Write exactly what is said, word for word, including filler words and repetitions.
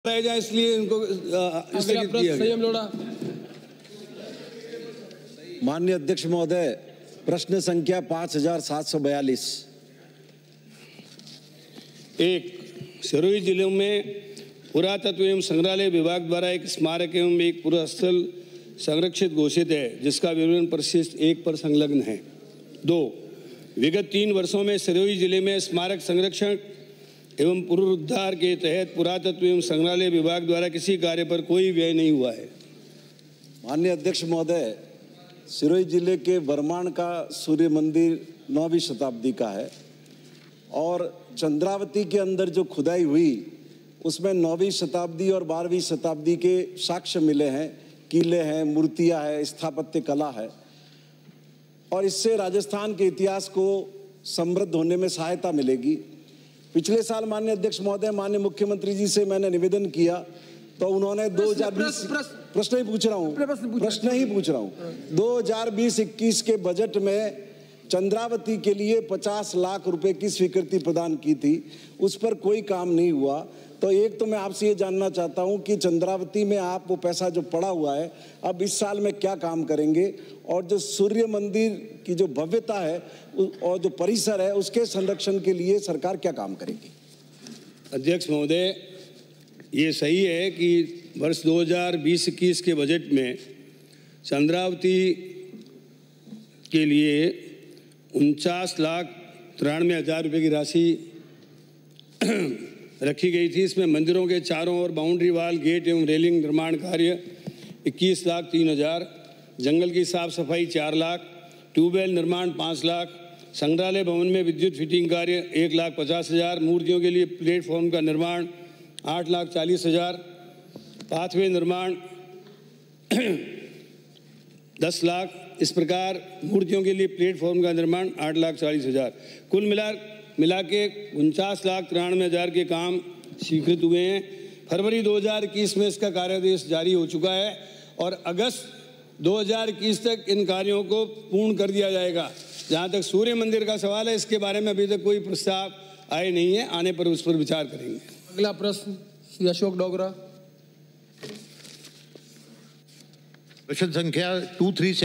रह जाए इसलिए इनको स्थगित किया गया। माननीय अध्यक्ष महोदय, प्रश्न संख्या पांच हजार सात सौ बयालीस। एक, सिरोही जिले में पुरातत्व एवं संग्रहालय विभाग द्वारा एक स्मारक एवं एक पुरास्थल संरक्षित घोषित है, जिसका विवरण परिशिष्ट एक पर संलग्न है। दो, विगत तीन वर्षों में सिरोही जिले में स्मारक संरक्षण एवं पुनरुद्धार के तहत पुरातत्व एवं संग्रहालय विभाग द्वारा किसी कार्य पर कोई व्यय नहीं हुआ है। माननीय अध्यक्ष महोदय, सिरोही जिले के बरमान का सूर्य मंदिर नौवीं शताब्दी का है और चंद्रावती के अंदर जो खुदाई हुई उसमें नौवीं शताब्दी और बारहवीं शताब्दी के साक्ष्य मिले हैं, किले हैं, मूर्तियां हैं, स्थापत्य कला है और इससे राजस्थान के इतिहास को समृद्ध होने में सहायता मिलेगी। पिछले साल माननीय अध्यक्ष महोदय, माननीय मुख्यमंत्री जी से मैंने निवेदन किया तो उन्होंने दो हजार बीस प्रश्न ही पूछ रहा हूँ प्रश्न ही पूछ रहा हूँ दो हजार बीस इक्कीस के बजट में चंद्रावती के लिए पचास लाख रुपए की स्वीकृति प्रदान की थी, उस पर कोई काम नहीं हुआ। तो एक तो मैं आपसे ये जानना चाहता हूँ कि चंद्रावती में आप वो पैसा जो पड़ा हुआ है अब इस साल में क्या काम करेंगे और जो सूर्य मंदिर की जो भव्यता है और जो परिसर है उसके संरक्षण के लिए सरकार क्या काम करेगी? अध्यक्ष महोदय, ये सही है कि वर्ष दो हजार बीस इक्कीस के बजट में चंद्रावती के लिए उनचास लाख तिरानवे हजार रुपये की राशि रखी गई थी। इसमें मंदिरों के चारों ओर बाउंड्री वाल, गेट एवं रेलिंग निर्माण कार्य इक्कीस लाख तीन हजार, जंगल की साफ सफाई चार लाख, ट्यूबवेल निर्माण पाँच लाख, संग्रहालय भवन में विद्युत फिटिंग कार्य एक लाख पचास हजार, मूर्तियों के लिए प्लेटफॉर्म का निर्माण आठ लाख चालीस हजार, पाथवे निर्माण दस लाख। इस प्रकार मूर्तियों के लिए प्लेटफॉर्म का निर्माण आठ लाख चालीस हजार, कुल मिला मिला के उनचास लाख तिरानवे हजार के काम स्वीकृत हुए हैं। फरवरी दो हजार इक्कीस में इसका कार्यादेश जारी हो चुका है और अगस्त दो हजार इक्कीस तक इन कार्यों को पूर्ण कर दिया जाएगा। जहाँ तक सूर्य मंदिर का सवाल है, इसके बारे में अभी तक कोई प्रस्ताव आए नहीं है, आने पर उस पर विचार करेंगे। अगला प्रश्न श्री अशोक डोगरा। प्रश्न संख्या टू थ्री